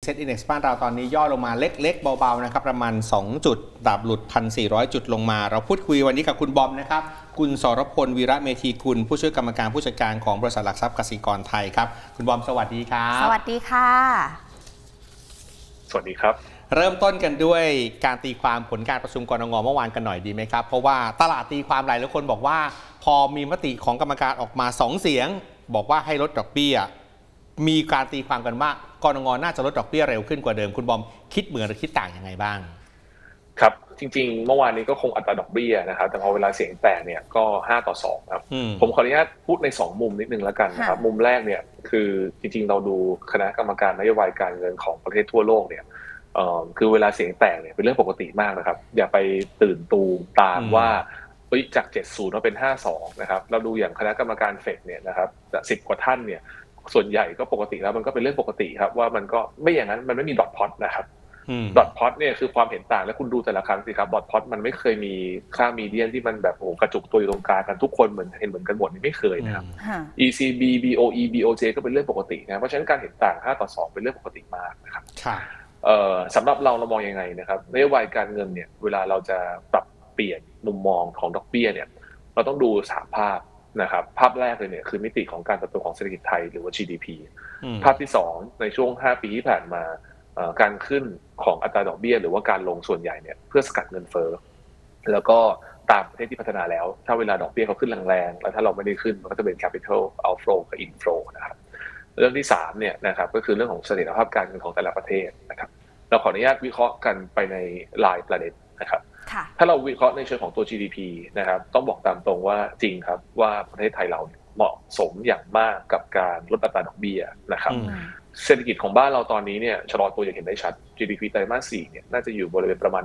ซ็ตอินเด็กซ์บ้านเราตอนนี้ย่อลงมาเล็กๆเบาๆนะครับประมาณ2จุดดับหลุด 1,400 จุดลงมาเราพูดคุยวันนี้กับคุณบอมนะครับคุณสรพลวีระเมธีกุลผู้ช่วยกรรมการผู้จัดการของบริษัทหลักทรัพย์กสิกรไทยครับคุณบอมสวัสดีครับสวัสดีค่ะสวัสดีครับเริ่มต้นกันด้วยการตีความผลการประชุมกนง.เมื่อวานกันหน่อยดีไหมครับเพราะว่าตลาดตีความหลายคนบอกว่าพอมีมติของกรรมการออกมา2เสียงบอกว่าให้ลดดอกเบี้ยมีการตีความกันว่ากนง.น่าจะลดดอกเบี้ยเร็วขึ้นกว่าเดิมคุณบอมคิดเหมือนหรือคิดต่างยังไงบ้างครับจริงๆเมื่อวานนี้ก็คงอัตราดอกเบี้ยนะครับแต่พอเวลาเสียงแตกเนี่ยก็5-2ครับผมขออนุญาตพูดใน2มุมนิดนึงแล้วกันนะครับมุมแรกเนี่ยคือจริงๆเราดูคณะกรรมการนโยบายการเงินของประเทศทั่วโลกเนี่ยคือเวลาเสียงแตกเนี่ยเป็นเรื่องปกติมากนะครับอย่าไปตื่นตูมตามว่าจาก70มาเป็น52นะครับเราดูอย่างคณะกรรมการเฟดเนี่ยนะครับ10 กว่าท่านเนี่ยส่วนใหญ่ก็ปกติแล้วมันก็เป็นเรื่องปกติครับว่ามันก็ไม่อย่างนั้นมันไม่มีดอทพอตนะครับดอทพอตเนี่ยคือความเห็นต่างแล้วคุณดูแต่ละครั้งสิครับดอทพอตมันไม่เคยมีค่ามีเดียนที่มันแบบโอ้กระจุกตัวอยู่ตรงกลางกันทุกคนเหมือนกันหมดนี่ไม่เคยนะครับ ECB BOE BOJ ก็เป็นเรื่องปกตินะเพราะฉะนั้นการเห็นต่าง5-2เป็นเรื่องปกติมากนะครับสำหรับเรามองยังไงนะครับนโยบายการเงินเนี่ยเวลาเราจะปรับเปลี่ยนมุมมองของดอกเบี้ยเนี่ยเราต้องดู3ภาพนะครับภาพแรกเลยเนี่ยคือมิติของการเติบโตของเศรษฐกิจไทยหรือว่า GDP ภาพที่2ในช่วง5ปีที่ผ่านมาการขึ้นของอัตราดอกเบี้ยหรือว่าการลงส่วนใหญ่เนี่ยเพื่อสกัดเงินเฟ้อแล้วก็ตามประเทศที่พัฒนาแล้วถ้าเวลาดอกเบี้ยเขาขึ้นแรงๆแล้วถ้าเราไม่ได้ขึ้นมันก็จะเป็น capital outflow กับ inflow นะครับเรื่องที่3เนี่ยนะครับก็คือเรื่องของเสถียรภาพการเงินของแต่ละประเทศนะครับเราขออนุญาตวิเคราะห์กันไปในรายประเด็นนะครับถ้าเราวิเคราะห์ในเชิงของตัว GDP นะครับต้องบอกตามตรงว่าจริงครับว่าประเทศไทยเราเหมาะสมอย่างมากกับการลดอัตราดอกเบี้ยนะครับเศรษฐกิจของบ้านเราตอนนี้เนี่ยชะลอตัวอย่างเห็นได้ชัด GDP ไตรมาส 4เนี่ยน่าจะอยู่บริเวณประมาณ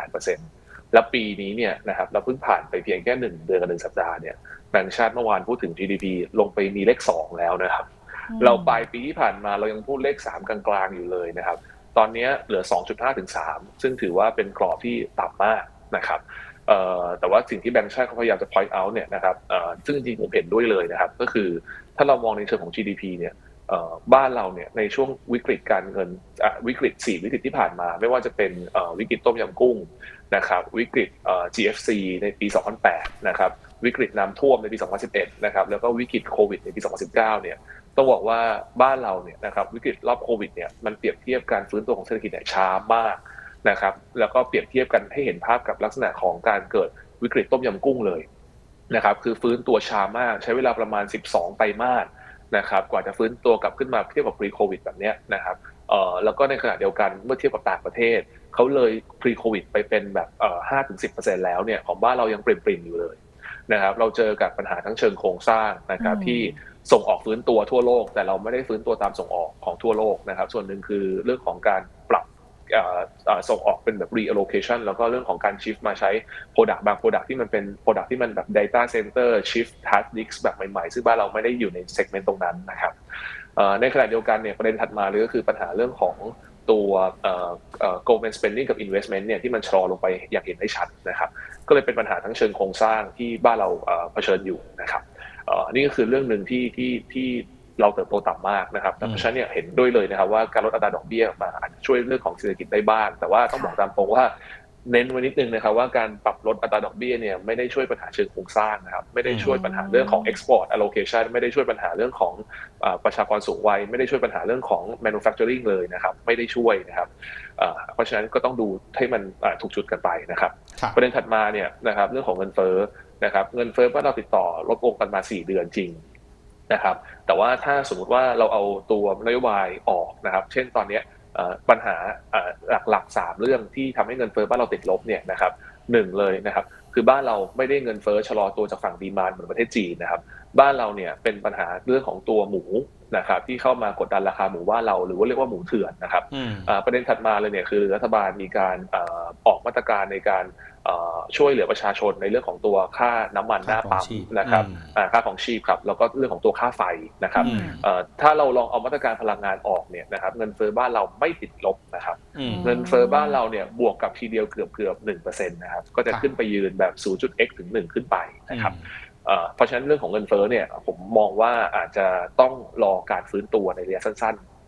1.8% และปีนี้เนี่ยนะครับเราเพิ่งผ่านไปเพียงแค่1 เดือนกับ1 สัปดาห์เนี่ยแบงก์ชาติเมื่อวานพูดถึง GDP ลงไปมีเลข2แล้วนะครับเราปลายปีที่ผ่านมาเรายังพูดเลข3กลางๆอยู่เลยนะครับตอนนี้เหลือ 2.5 ถึง 3ซึ่งถือว่าเป็นกรอบที่ต่ำมากนะครับแต่ว่าสิ่งที่แบงก์ชาติเขาพยายามจะ point out เนี่ยนะครับซึ่งจริงๆผมเห็นด้วยเลยนะครับก็คือถ้าเรามองในเชิงของ GDP เนี่ยบ้านเราเนี่ยในช่วงวิกฤตการเงินวิกฤต4วิกฤตที่ผ่านมาไม่ว่าจะเป็นวิกฤตต้มยำกุ้งนะครับวิกฤตGFC ในปี 2008 นะครับวิกฤตน้ำท่วมในปี 2011 นะครับแล้วก็วิกฤตโควิดในปี 2019 เนี่ยต้องบอกว่าบ้านเราเนี่ยนะครับวิกฤตรอบโควิดเนี่ยมันเปรียบเทียบการฟื้นตัวของเศรษฐกิจเนี่ยช้ามากนะครับแล้วก็เปรียบเทียบกันให้เห็นภาพกับลักษณะของการเกิดวิกฤตต้มยำกุ้งเลยนะครับคือฟื้นตัวช้ามากใช้เวลาประมาณ12 ไตรมาสนะครับกว่าจะฟื้นตัวกลับขึ้นมาเทียบกับ pre covid แบบนี้นะครับแล้วก็ในขณะเดียวกันเมื่อเทียบกับต่างประเทศเขาเลย pre covid ไปเป็นแบบ5-10% แล้วเนี่ยของบ้านเรายังปริ่มๆอยู่เลยนะครับเราเจอกับปัญหาทั้งเชิงโครงสร้างนะครับที่ส่งออกฟื้นตัวทั่วโลกแต่เราไม่ได้ฟื้นตัวตามส่งออกของทั่วโลกนะครับส่วนหนึ่งคือเรื่องของการปรับส่งออกเป็นแบบ reallocation แล้วก็เรื่องของการ shift มาใช้ product บาง product ที่มันเป็น product ที่มันแบบ data center shift hard disk แบบใหม่ๆซึ่งบ้านเราไม่ได้อยู่ใน segment ตรงนั้นนะครับในขณะเดียวกันเนี่ยประเด็นถัดมาเลยก็คือปัญหาเรื่องของตัวgovernment spending กับ investment เนี่ยที่มันชะลอลงไปอย่างเห็นได้ชัดนะครับก็เลยเป็นปัญหาทั้งเชิงโครงสร้างที่บ้านเราเผชิญอยู่นะครับนี่ก็คือเรื่องหนึ่งที่เราเติบโตต่ำมากนะครับเพราะฉะนั้นเนี่ยเห็นด้วยเลยนะครับว่าการลดอัตราดอกเบี้ยมาอาจจะช่วยเรื่องของเศรษฐกิจได้บ้างแต่ว่าต้องบอกตามตรงว่าเน้นไว้นิดนึงนะครับว่าการปรับลดอัตราดอกเบี้ยเนี่ยไม่ได้ช่วยปัญหาเชิงโครงสร้างนะครับไม่ได้ช่วยปัญหาเรื่องของ export allocation ไม่ได้ช่วยปัญหาเรื่องของประชากรสูงวัยไม่ได้ช่วยปัญหาเรื่องของ manufacturing เลยนะครับไม่ได้ช่วยนะครับเพราะฉะนั้นก็ต้องดูให้มันถูกจุดกันไปนะครับประเด็นถัดมาเนี่ยนะครับเรื่องของเงินเฟ้อนะครับเงินเฟ้อว่าเราติดต่อลดลงกันมา4 เดือนจริงนะครับแต่ว่าถ้าสมมุติว่าเราเอาตัวนโยบายออกนะครับเช่นตอนนี้ปัญหาหลักๆ3 เรื่องที่ทำให้เงินเฟ้อบ้านเราติดลบเนี่ยนะครับ1เลยนะครับคือบ้านเราไม่ได้เงินเฟ้อชะลอตัวจากฝั่งดีมานด์เหมือนประเทศจีนนะครับบ้านเราเนี่ยเป็นปัญหาเรื่องของตัวหมูนะครับที่เข้ามากดดันราคาหมูบ้านเราหรือว่าเรียกว่าหมูเถื่อนนะครับประเด็นถัดมาเลยเนี่ยคือรัฐบาลมีการออกมาตรการในการช่วยเหลือประชาชนในเรื่องของตัวค่าน้ำมันหน้าปั๊มนะครับค่าของชีพครับแล้วก็เรื่องของตัวค่าไฟนะครับถ้าเราลองเอามาตรการพลังงานออกเนี่ยนะครับเงินเฟ้อบ้านเราไม่ติดลบนะครับเงินเฟ้อบ้านเราเนี่ยบวกกับทีเดียวเกือบ 1% นะครับก็จะขึ้นไปยืนแบบ 0.x ถึง 1 ขึ้นไปนะครับเพราะฉะนั้นเรื่องของเงินเฟ้อเนี่ยผมมองว่าอาจจะต้องรอการฟื้นตัวในระยะสั้นๆ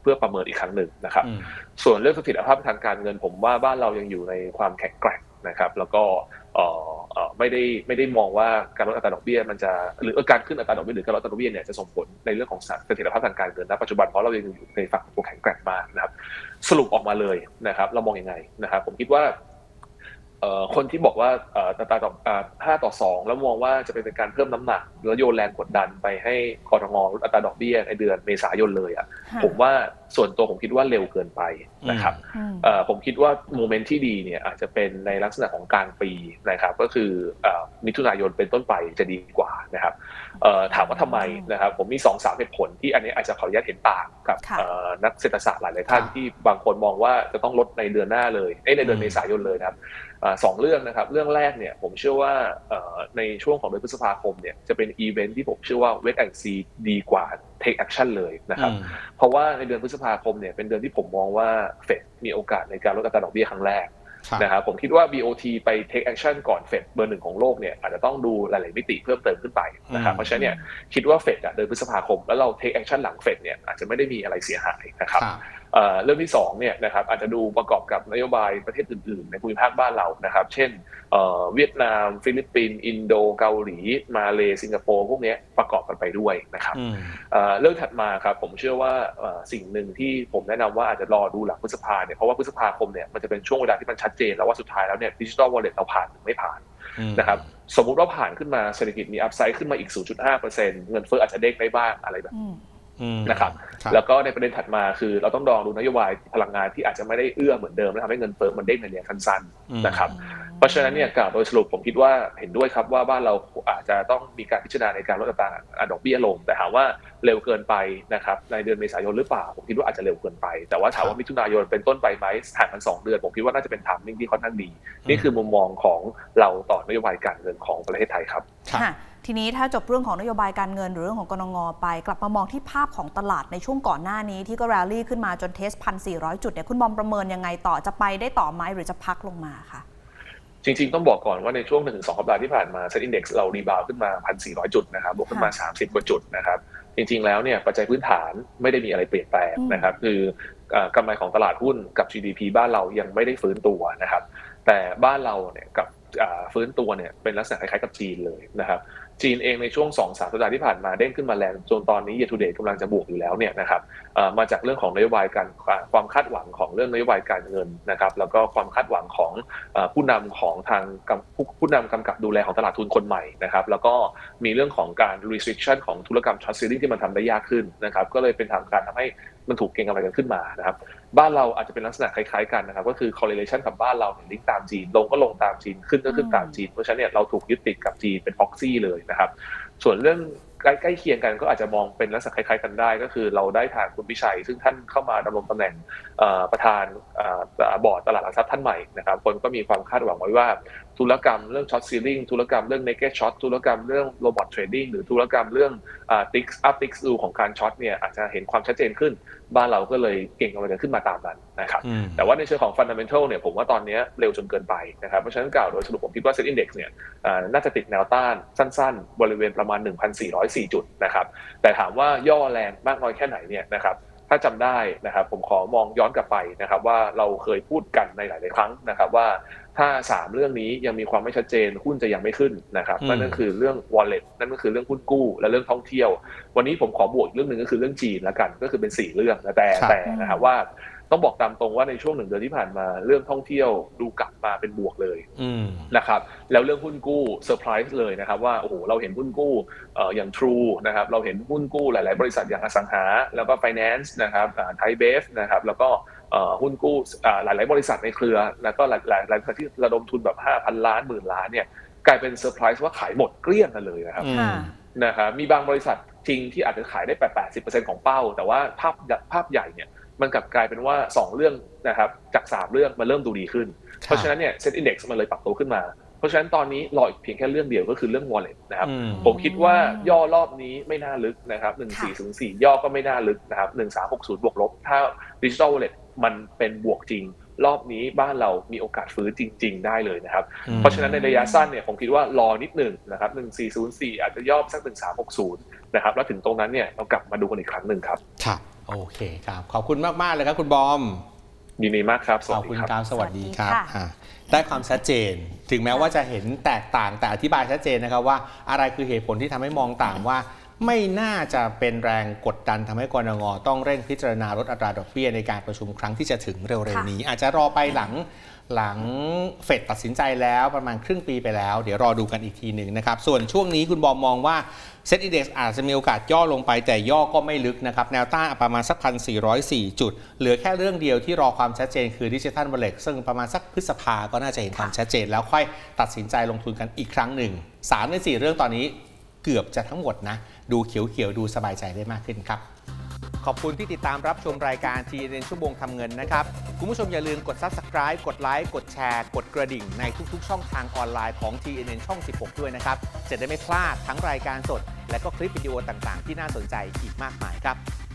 พื่อประเมินอีกครั้งหนึ่งนะครับส่วนเรื่องเสถียรภาพทางการเงินผมว่าบ้านเรายังอยู่ในความแข็งแกร่งนะครับแล้วก็ไม่ได้มองว่าการลดอัตราดอกเบี้ยมันจะหรือการขึ้นอัตราดอกเบี้ยหรือการลดอัตราดอกเบี้ยเนี่ยจะส่งผลในเรื่องของเสถียรภาพทางการเงินณปัจจุบันเพราะเรายังอยู่ในฝั่งตัวแข็งแกร่งมากนะครับสรุปออกมาเลยนะครับเรามองยังไงนะครับผมคิดว่าคนที่บอกว่าอัตราดอก5-2แล้วมองว่าจะเป็นการเพิ่มน้ำหนักแล้วโยนแรงกดดันไปให้กทงลดอัตราดอกเบี้ยในเดือนเมษายนเลยอ่ะผมว่าส่วนตัวผมคิดว่าเร็วเกินไปนะครับผมคิดว่าโมเมนต์ที่ดีเนี่ยอาจจะเป็นในลักษณะของกลางปีนะครับก็คือมิถุนายนเป็นต้นไปจะดีกว่านะครับถามว่าทำไมนะครับผมมี 2-3 เหตุผลที่อันนี้อาจจะขออนุญาตเห็นต่างกับนักเศรษฐศาสตร์หลายๆท่านที่บางคนมองว่าจะต้องลดในเดือนหน้าเลยในเดือนเมษายนเลยนะครับ2 เรื่องนะครับเรื่องแรกเนี่ยผมเชื่อว่าในช่วงของเดือนพฤษภาคมเนี่ยจะเป็นอีเวนท์ที่ผมเชื่อว่า wait and see ดีกว่า take action เลยนะครับเพราะว่าในเดือนพฤษภาคมเนี่ยเป็นเดือนที่ผมมองว่าเฟดมีโอกาสในการลดอัตราดอกเบี้ยครั้งแรกนะครับผมคิดว่า BOT ไป take action ก่อนเฟดเบอร์ 1ของโลกเนี่ยอาจจะต้องดูหลายๆมิติเพิ่มเติมขึ้นไปนะครับเพราะฉะนั้นเนี่ยคิดว่าเฟดเดือนพฤษภาคมแล้วเรา take action หลังเฟดเนี่ยอาจจะไม่ได้มีอะไรเสียหายนะครับเรื่องที่2เนี่ยนะครับอาจจะดูประกอบกับนโยบายประเทศอื่นๆในภูมิภาคบ้านเรานะครับเช่นเวียดนามฟิลิปปินส์อินโดเกาหลีมาเลสิงคโปร์พวกนี้ประกอบกันไปด้วยนะครับเรื่องถัดมาครับผมเชื่อว่าสิ่งหนึ่งที่ผมแนะนำว่าอาจจะรอดูหลังพฤษภาเนี่ยเพราะว่าพฤษภาคมเนี่ยมันจะเป็นช่วงเวลาที่มันชัดเจนแล้วว่าสุดท้ายแล้วเนี่ยดิจิทัลวอลเล็ตเราผ่านหรือไม่ผ่านนะครับสมมุติว่าผ่านขึ้นมาเศรษฐกิจมีอัพไซด์ขึ้นมาอีก 0.5% เงินเฟ้ออาจจะเด้งได้บ้างอะไรแบบนะครับแล้วก็ในประเด็นถัดมาคือเราต้องดูนโยบายพลังงานที่อาจจะไม่ได้เอื้อเหมือนเดิมและทำให้เงินเฟ้อมันเด้งในระยะสั้นๆนะครับเพราะฉะนั้นเนี่ยโดยสรุปผมคิดว่าเห็นด้วยครับว่าบ้านเราอาจจะต้องมีการพิจารณาในการลดอัตราดอกเบี้ยลงแต่ถามว่าเร็วเกินไปนะครับในเดือนเมษายนหรือเปล่าผมคิดว่าอาจจะเร็วเกินไปแต่ว่าถามว่ามิถุนายนเป็นต้นไปไหมห่างกัน2 เดือนผมคิดว่าน่าจะเป็นไทมิ่งที่ค่อนข้างดีนี่คือมุมมองของเราต่อนโยบายการเงินของประเทศไทยครับทีนี้ถ้าจบเรื่องของนโยบายการเงินหรือเรื่องของกนง.ไปกลับมามองที่ภาพของตลาดในช่วงก่อนหน้านี้ที่ก็แรลลี่ขึ้นมาจนเทส 1,400 จุดเนี่ยคุณบอมประเมินยังไงต่อจะไปได้ต่อไหมหรือจะพักลงมาค่ะจริงๆต้องบอกก่อนว่าในช่วง 1-2 สัปดาห์ที่ผ่านมา Set Index เรารีบาวขึ้นมา 1,400 จุดนะครับบวกขึ้นมา30 กว่าจุดนะครับจริงๆแล้วเนี่ยปัจจัยพื้นฐานไม่ได้มีอะไรเปลี่ยนแปลงนะครับคือกำไรของตลาดหุ้นกับ GDP บ้านเรายังไม่ได้ฟื้นตัวนะครับแต่บ้านเราเนี่ยกับฟื้นตัวเนี่ยเป็นลักษณะคล้ายๆกับจีนเลยนะครับจีนเองในช่วง 2-3 สัปดาห์ที่ผ่านมาเด้งขึ้นมาแรงจนตอนนี้ year to date กำลังจะบวกอยู่แล้วเนี่ยนะครับมาจากเรื่องของนโยบายการความคาดหวังของเรื่องนโยบายการเงินนะครับแล้วก็ความคาดหวังของผู้นำของทางผู้นำกำกับดูแลของตลาดทุนคนใหม่นะครับแล้วก็มีเรื่องของการ restriction ของธุรกรรม short selling ที่มันทำได้ยากขึ้นนะครับก็เลยเป็นทางการทำให้มันถูกเก็งกำไรกันขึ้นมานะครับบ้านเราอาจจะเป็นลักษณะคล้ายๆกันนะครับก็คือ correlation กับบ้านเราลิงก์ตามจีนลงก็ลงตามจีนขึ้นก็ขึ้นตามจีนเพราะฉะนั้นเนี่ยเราถูกยึดติดกับจีนเป็น proxy เลยนะครับส่วนเรื่องใกล้เคียงกันก็อาจจะมองเป็นลักษณะคล้ายๆกันได้ก็คือเราได้ทางคุณพิชัยซึ่งท่านเข้ามาดำรงตำแหน่งประธานบอร์ดตลาดหลักทรัพย์ท่านใหม่นะครับคนก็มีความคาดหวังไว้ว่าธุรกรรมเรื่อง short selling ธุรกรรมเรื่อง naked short ธุรกรรมเรื่อง robot trading หรือธุรกรรมเรื่องtick do ของการช็อตเนี่ยอาจจะเห็นความชัดเจนขึ้นบ้านเราก็เลยเก่งกำลังขึ้นมาตามนั้นนะครับแต่ว่าในเชิงของ fundamental เนี่ยผมว่าตอนนี้เร็วจนเกินไปนะครับเพราะฉะนั้นกล่าวโดยสรุปผมคิดว่า Set Index เนี่ยน่าจะติดแนวต้านสั้นๆบริเวณประมาณ 1,404 จุดนะครับแต่ถามว่าย่อแรงมากน้อยแค่ไหนเนี่ยนะครับถ้าจำได้นะครับผมขอมองย้อนกลับไปนะครับว่าเราเคยพูดกันในหลายๆครั้งนะครับว่าถ้า3เรื่องนี้ยังมีความไม่ชัดเจนหุ้นจะยังไม่ขึ้นนะครับนั่นก็คือเรื่อง wallet นั่นก็คือเรื่องหุ้นกู้และเรื่องท่องเที่ยววันนี้ผมขอบวกอีกเรื่องนึงก็คือเรื่องจีนละกันก็คือเป็น4เรื่องแต่นะครับว่าต้องบอกตามตรงว่าในช่วง1 เดือนที่ผ่านมาเรื่องท่องเที่ยวดูกลับมาเป็นบวกเลยนะครับแล้วเรื่องหุ้นกู้เซอร์ไพรส์เลยนะครับว่าโอ้โหเราเห็นหุ้นกู้อย่าง True นะครับเราเห็นหุ้นกู้หลายๆบริษัทอย่างอสังหาแล้วก็ Finance นะครับไทยเบฟนะครับแล้วก็หุ้นกู้หลายๆบริษัทในเครือแล้วก็หลายบริษัทที่ระดมทุนแบบ 5,000 ล้านหมื่นล้านเนี่ยกลายเป็นเซอร์ไพรส์ว่าขายหมดเกลี้ยงกันเลยนะครับมีบางบริษัทจริงที่อาจจะขายได้ 80% ของเป้าแต่ว่าภาพใหญ่เนี่ยมันกลับกลายเป็นว่า2เรื่องนะครับจาก3เรื่องมันเริ่มดูดีขึ้นเพราะฉะนั้นเนี่ย Set Index มันเลยปรับตัวขึ้นมาเพราะฉะนั้นตอนนี้รออีกเพียงแค่เรื่องเดียวก็คือเรื่อง wallet นะครับผมคิดว่าย่อรอบนี้ไม่น่าลึกนะครับ1404ย่อก็ไม่น่าลึกนะครับ1360บวกลบถ้า Digital Wallet มันเป็นบวกจริงรอบนี้บ้านเรามีโอกาสฟื้นจริงๆได้เลยนะครับเพราะฉะนั้นในระยะสั้นเนี่ยผมคิดว่ารอนิดหนึ่งนะครับ1404อาจจะย่อสัก1360นะครับแล้วถึงตรงนั้นเนี่ยเรากลับมาดูกันอีกครั้งหนึ่งครับโอเคครับขอบคุณมากๆเลยครับคุณบอมยินดีมากครับขอบคุณครับสวัสดีครับได้ความชัดเจนถึงแม้ว่าจะเห็นแตกต่างแต่อธิบายชัดเจนนะครับว่าอะไรคือเหตุผลที่ทำให้มองต่างว่าไม่น่าจะเป็นแรงกดดันทำให้กนง.ต้องเร่งพิจารณาลดอัตราดอกเบี้ยในการประชุมครั้งที่จะถึงเร็วๆนี้อาจจะรอไปหลังเฟดตัดสินใจแล้วประมาณครึ่งปีไปแล้วเดี๋ยวรอดูกันอีกทีหนึ่งนะครับส่วนช่วงนี้คุณบอมมองว่าเซ็ตอินเด็กซ์อาจจะมีโอกาสย่อลงไปแต่ย่อก็ไม่ลึกนะครับแนวต้านประมาณสัก 1,404 จุดเหลือแค่เรื่องเดียวที่รอความชัดเจนคือดิจิทัลวอลเล็ตซึ่งประมาณสักพฤษภาก็น่าจะเห็นความชัดเจนแล้วค่อยตัดสินใจลงทุนกันอีกครั้งหนึ่ง3 ใน 4 เรื่องตอนนี้เกือบจะทั้งหมดนะดูเขียวๆดูสบายใจได้มากขึ้นครับขอบคุณที่ติดตามรับชมรายการ TNN ชั่วโมงทำเงินนะครับคุณผู้ชมอย่าลืมกด Subscribe กดไลค์กดแชร์กดกระดิ่งในทุกๆช่องทางออนไลน์ของ TNN ช่อง 16 ด้วยนะครับจะได้ไม่พลาดทั้งรายการสดและก็คลิปวิดีโอต่างๆที่น่าสนใจอีกมากมายครับ